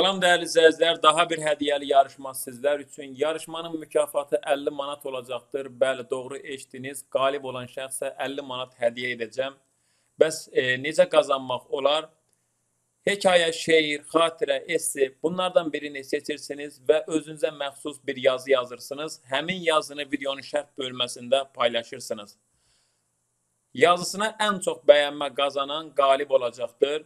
Salam dəyərli izləyicilər, daha bir hədiyyəli yarışma sizlər üçün. Yarışmanın mükafatı 50 manat olacaqdır. Bəli, doğru eşitdiniz. Qalib olan şəxsə 50 manat hədiyyə edəcəm. Bəs necə qazanmaq olar? Hekayə, şeir, xatirə, esse bunlardan birini seçirsiniz və özünüzə məxsus bir yazı yazırsınız. Həmin yazını videonun şərh bölməsində paylaşırsınız. Yazısına ən çox bəyənmə qazanan qalib olacaqdır.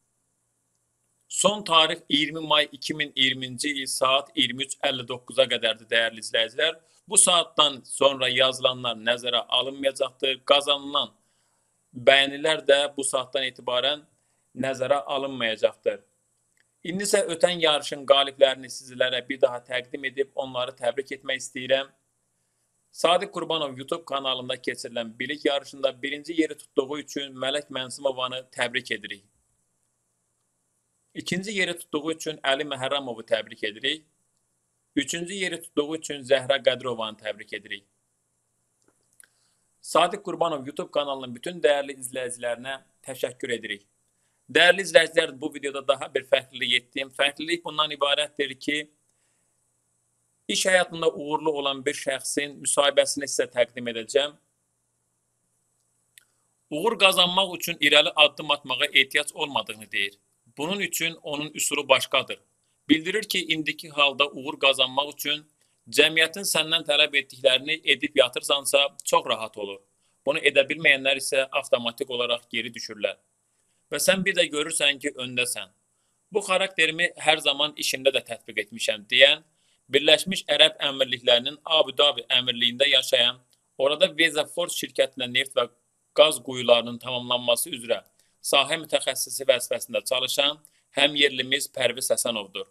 Son tarix 20 may 2020-ci il saat 23:59-a qədərdir dəyərli izləyicilər. Bu saatdan sonra yazılanlar nəzərə alınmayacaqdır. Qazanılan bəyənilər də bu saatdan etibarən nəzərə alınmayacaqdır. İndi isə ötən yarışın qaliblərini sizlərə bir daha təqdim edib onları təbrik etmək istəyirəm. Sadiq Qurbanov YouTube kanalında keçirilən bilik yarışında birinci yeri tutduğu üçün Mələk Mənsimovanı təbrik edirik. İkinci yeri tutduğu üçün Əli Məhərrəmovu təbrik edirik. Üçüncü yeri tutduğu üçün Zəhra Qədirovanı təbrik edirik. Sadiq Qurbanov YouTube kanalının bütün dəyərli izləyicilərinə təşəkkür edirik. Dəyərli izləyicilər, bu videoda daha bir fərqlilik etdim. Fərqlilik bundan ibarətdir ki, iş həyatında uğurlu olan bir şəxsin müsahibəsini sizə təqdim edəcəm. Uğur qazanmaq üçün irəli addım atmağa ehtiyac olmadığını deyir. Bunun üçün onun üsulu başqadır. Bildirir ki, indiki halda uğur qazanmaq üçün cəmiyyətin səndən tələb etdiklərini edib yatırsansa çox rahat olur. Bunu edə bilməyənlər isə avtomatik olaraq geri düşürlər. Və sən bir də görürsən ki, öndəsən. Bu xarakterimi hər zaman işimdə də tətbiq etmişəm deyən, Birləşmiş Ərəb Əmirliklərinin Abu Dhabi əmirliyində yaşayan, orada Veza Force şirkətinə neft və qaz quyularının tamamlanması üzrə sahə mütəxəssisi vəzifəsində çalışan həmyerlimiz Pərviz Həsənovdur.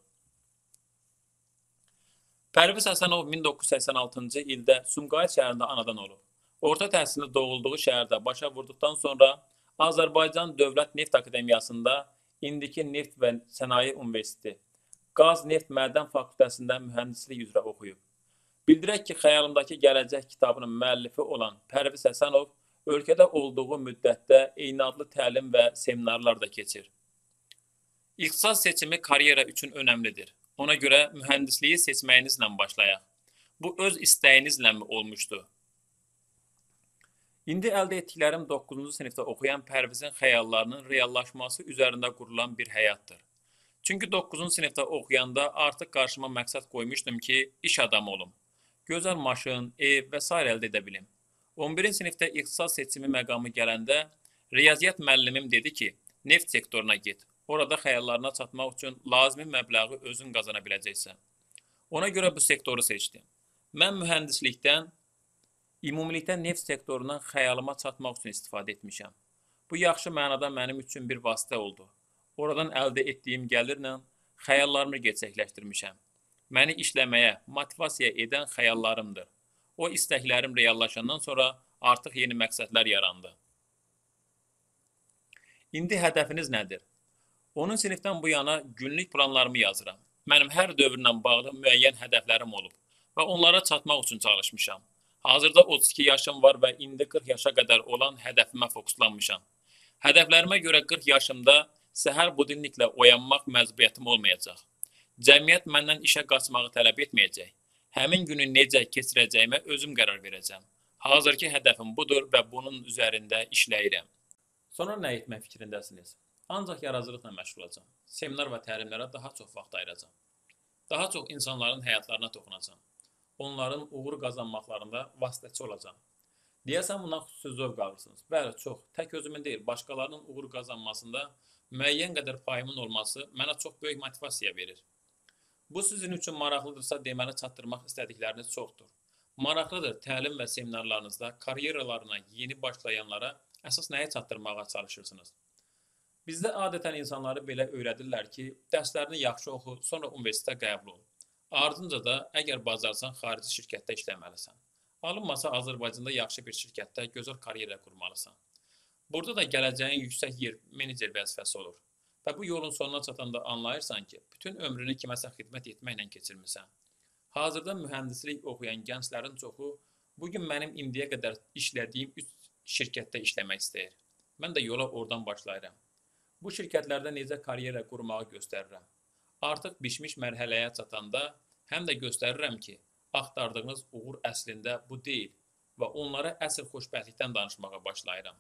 Pərviz Həsənov 1986-cı ildə Sumqayıt şəhərində anadan olub. Orta təhsilini doğulduğu şəhərdə başa vurduqdan sonra Azərbaycan Dövlət Neft Akademiyasında indiki Neft və Sənaye Universiteti, Qaz Neft Mədən Fakültəsində mühəndislik üzrə oxuyub. Bildirək ki, Xəyalımdakı Gələcək kitabının müəllifi olan Pərviz Həsənov ölkədə olduğu müddətdə eyni adlı təlim və seminarlar da keçir. İxtisas seçimi karyera üçün önəmlidir. Ona görə mühəndisliyi seçməyinizlə başlayaq. Bu öz istəyinizlə mi olmuşdu? İndi əldə etdiklərim 9-cu sinifdə oxuyan Pərvizin xəyallarının reallaşması üzərində qurulan bir həyatdır. Çünki 9-cu sinifdə oxuyanda artıq qarşıma məqsəd qoymuşdum ki, iş adamı olum. Gözəl maşın, ev və s. əldə edə bilim. 11-ci sinifdə ixtisas seçimi məqamı gələndə riyaziyyat müəllimim dedi ki, neft sektoruna get. Orada xəyallarına çatmaq üçün lazımi məbləği özün qazana biləcəksən. Ona görə bu sektoru seçdim. Mən mühəndislikdən, ümumilikdə neft sektorundan xəyalıma çatmaq üçün istifadə etmişəm. Bu yaxşı mənada mənim üçün bir vasitə oldu. Oradan əldə etdiyim gəlirlə xəyallarımı gerçəkləşdirmişəm. Məni işləməyə, motivasiya edən xəyallarımdır. O istəklərim reallaşandan sonra artıq yeni məqsədlər yarandı. İndi hədəfiniz nədir? 10-cu sinifdən bu yana günlük planlarımı yazıram. Mənim hər dövrlə bağlı müəyyən hədəflərim olub və onlara çatmaq üçün çalışmışam. Hazırda 32 yaşım var və indi 40 yaşa qədər olan hədəfimə fokuslanmışam. Hədəflərimə görə 40 yaşımda səhər budilniklə oyanmaq məcburiyyətim olmayacaq. Cəmiyyət məndən işə qaçmağı tələb etməyəcək. Həmin günü necə keçirəcəyimə özüm qərar verəcəm. Hazırki hədəfim budur və bunun üzərində işləyirəm. Sonra nə etmək fikrindəsiniz? Ancaq yaradıcılıqla məşğul olacağam. Seminar və təlimlərə daha çox vaxt ayıracağam. Daha çox insanların həyatlarına toxunacağam. Onların uğur qazanmaqlarında vasitəçi olacağam. Deyəsən bundan xüsusi zövq alırsınız. Bəli, çox. Tək özümün deyil, başqalarının uğur qazanmasında müəyyən qədər payımın olması mənə çox böyük motivasiya verir. Bu sizin üçün maraqlıdırsa, deməli çatdırmaq istədikləriniz çoxdur. Maraqlıdır təlim və seminarlarınızda karyeralarına yeni başlayanlara əsas nəyə çatdırmağa çalışırsınız? Bizdə adətən insanları belə öyrədirlər ki, dərslərini yaxşı oxu, sonra universitetə qəbul ol. Ardınca da əgər bacarsan, xarici şirkətdə işləməlisən. Alınmasa Azərbaycanda yaxşı bir şirkətdə gözəl karyera qurmalısan. Burada da gələcəyin yüksək yer menecer vəzifəsi olur. Və bu yolun sonuna çatanda anlayırsan ki, bütün ömrünü kiməsə xidmət etməklə keçirmisən. Hazırda mühəndislik oxuyan gənclərin çoxu bugün mənim indiyə qədər işlədiyim 3 şirkətdə işləmək istəyir. Mən də yola oradan başlayıram. Bu şirkətlərdə necə karyera qurmağı göstərirəm. Artıq bişmiş mərhələyə çatanda həm də göstərirəm ki, axtardığınız uğur əslində bu deyil və onlara əsl xoşbəxtlikdən danışmağa başlayıram.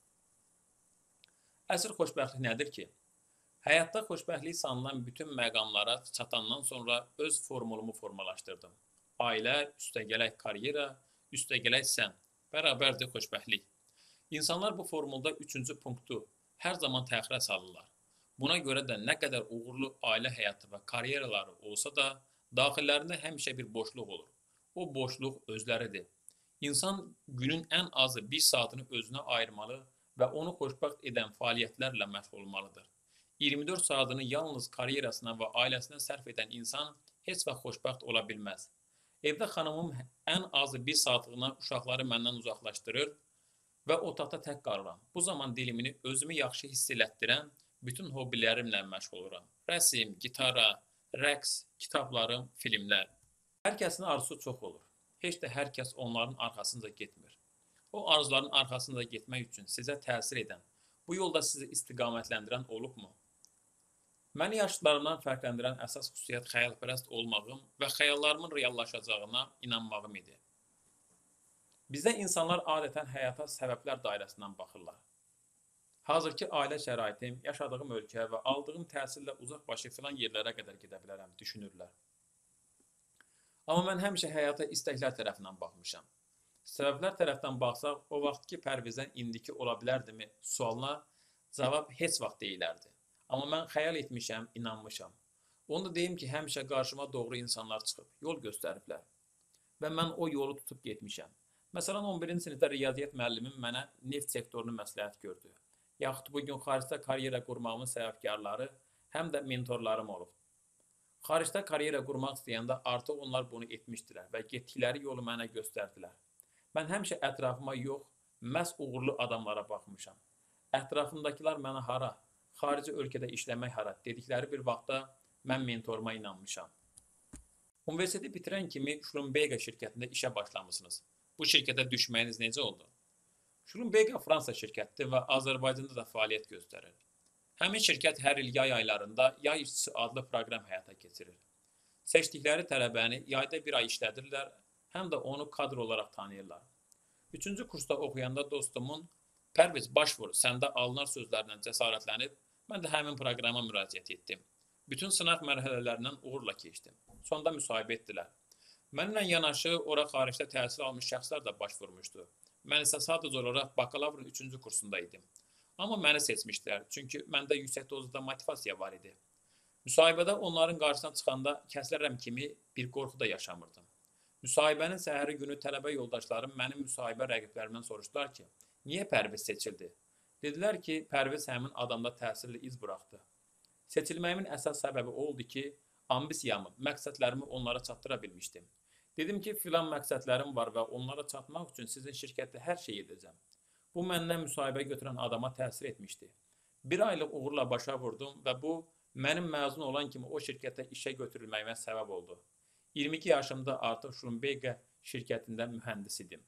Əsl xoşbəxtlik nədir ki? Həyatda xoşbəxtlik sanılan bütün məqamlara çatandan sonra öz formulumu formalaşdırdım. Ailə, üstəgələk karyera, üstəgələk sən, bərabərdir xoşbəxtlik. İnsanlar bu formulda üçüncü punktu hər zaman təxirə salırlar. Buna görə də nə qədər uğurlu ailə həyatı və karyeraları olsa da, daxillərində həmişə bir boşluq olur. O boşluq özləridir. İnsan günün ən azı bir saatını özünə ayırmalı və onu xoşbəxt edən fəaliyyətlərlə məşğul olmalıdır. 24 saatını yalnız karyerasına və ailəsinə sərf edən insan heç vaxt xoşbəxt ola bilməz. Evdə xanımım ən azı bir saatlığına uşaqları məndən uzaqlaşdırır və otaqda tək qalıram. Bu zaman dilimini özümü yaxşı hiss elətdirən bütün hobbilərimlə məşğul oluram. Rəsm, gitara, rəqs, kitablarım, filmlər. Hər kəsin arzusu çox olur. Heç də hər kəs onların arxasınca getmir. O arzuların arxasınca getmək üçün sizə təsir edən, bu yolda sizi istiqamətləndirən olubmu? Məni yaşlılarımdan fərqləndirən əsas xüsusiyyət xəyalpərəst olmağım və xəyallarımın reallaşacağına inanmağım idi. Bizdə insanlar adətən həyata səbəblər dairəsindən baxırlar. Hazırki ailə şəraitim, yaşadığım ölkə və aldığım təhsillə uzaqbaşı filan yerlərə qədər gedə bilərəm, düşünürlər. Amma mən həmişə həyata istəklər tərəfindən baxmışam. Səbəblər tərəfdən baxsaq, o vaxtki Pərvizdən indiki ola bilərdimi sualına cavab heç vaxt deyilərdi. Amma mən xəyal etmişəm, inanmışam. Onu da deyim ki, həmişə qarşıma doğru insanlar çıxıb, yol göstəriblər. Və mən o yolu tutub getmişəm. Məsələn, 11-ci sinifdə riyaziyyat müəllimim mənə neft sektorunu məsləhət gördü. Yaxud bugün xaricdə karyera qurmağımın səbəbkarları həm də mentorlarım olub. Xaricdə karyera qurmaq istəyəndə artıq onlar bunu etmişdilər və getdikləri yolu mənə göstərdilər. Mən həmişə ətrafıma yox, məhz uğurlu adamlara baxmışam. Ətrafımdakılar mənə hara, xarici ölkədə işləmək hara dedikləri bir vaxtda mən mentoruma inanmışam. Universiteti bitirən kimi Schlumberger şirkətində işə başlamışsınız. Bu şirkətə düşməyiniz necə oldu? Schlumberger Fransa şirkətidir və Azərbaycanda da fəaliyyət göstərir. Həmin şirkət hər il yay aylarında Yay İşçisi adlı proqram həyata keçirir. Seçdikləri tələbəni yayda bir ay işlədirlər, həm də onu kadr olaraq tanıyırlar. 3-cü kursda oxuyanda dostumun Pərviz başvur, səndə alınar sözlərindən cəsarətlənib, mən də həmin proqrama müraciət etdim. Bütün sınaq mərhələlərindən uğurla keçdim. Sonda müsahibə etdilər. Mənimlə yanaşı ora xaricdə təhsil almış şəxslər də başvurmuşdu. Mən isə sadəcə olaraq bakalavrın 3-cü kursunda idim. Amma məni seçmişdilər, çünki məndə yüksək dozda motivasiya var idi. Müsahibədə onların qarşısına çıxanda kəsilərəm kimi bir qorxu da yaşamırdım. Müsahibənin səhəri günü tələbə yoldaşlarım mənim müsahibə rəqiblərimdən soruşdular ki, niyə Pərviz seçildi? Dedilər ki, Pərviz həmin adamda təsirli iz buraxdı. Seçilməyimin əsas səbəbi oldu ki, ambisiyamı, məqsədlərimi onlara çatdıra bilmişdim. Dedim ki, filan məqsədlərim var və onlara çatmaq üçün sizin şirkətdə hər şey edəcəm. Bu məndən müsahibə götürən adama təsir etmişdi. Bir aylıq uğurla başa vurdum və bu, mənim məzun olan kimi o şirkətdə işə götürülməyimə səbəb oldu. 22 yaşımda artıq Schlumberger şirkətində mühəndis idim.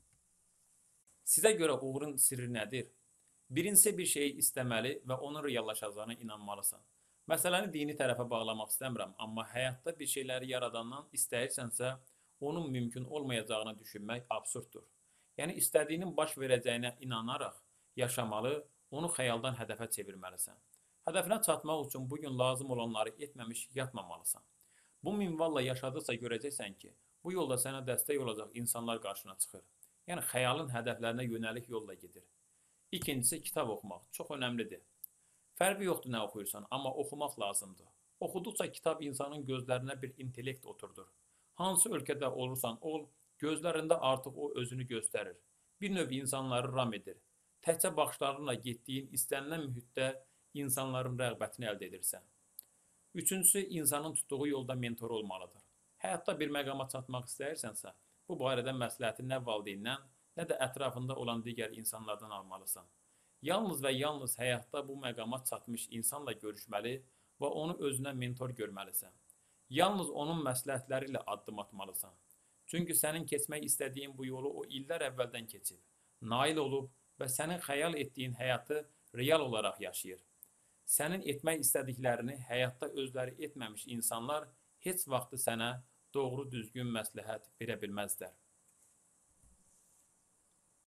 Sizə görə uğurun sirri nədir? Birincisi bir şeyi istəməli və onun reallaşacağına inanmalısan. Məsələni dini tərəfə bağlamaq istəmirəm, amma həyatda bir şeyləri yaradandan istəyirsənsə, onun mümkün olmayacağını düşünmək absurddur. Yəni, istədiyinin baş verəcəyinə inanaraq yaşamalı, onu xəyaldan hədəfə çevirməlisən. Hədəfinə çatmaq üçün bugün lazım olanları etməmiş yatmamalısan. Bu minvalla yaşadıqca görəcəksən ki, bu yolda sənə dəstək olacaq insanlar qarşına çıxır. Yəni, xəyalın hədəflərinə yönəlik yolla gedir. İkincisi, kitab oxumaq çox önəmlidir. Fərqi yoxdur nə oxuyursan, amma oxumaq lazımdır. Oxuduqca kitab insanın gözlərinə bir intellekt oturdur. Hansı ölkədə olursan ol, gözlərində artıq o özünü göstərir. Bir növ insanları ram edir. Təkcə baxışlarınla getdiyin istənilən mühitdə insanların rəğbətini əldə edirsən. Üçüncüsü, insanın tutduğu yolda mentor olmalıdır. Həyatda bir məqama çatmaq istəyirsənsə, bu barədə məsləhəti nə valideyndən, nə də ətrafında olan digər insanlardan almalısan. Yalnız və yalnız həyatda bu məqama çatmış insanla görüşməli və onu özünə mentor görməlisən. Yalnız onun məsləhətləri ilə addım atmalısan. Çünki sənin keçmək istədiyin bu yolu o illər əvvəldən keçib, nail olub və sənin xəyal etdiyin həyatı real olaraq yaşayır. Sənin etmək istədiklərini həyatda özləri etməmiş insanlar heç vaxt sənə doğru düzgün məsləhət verə bilməzlər.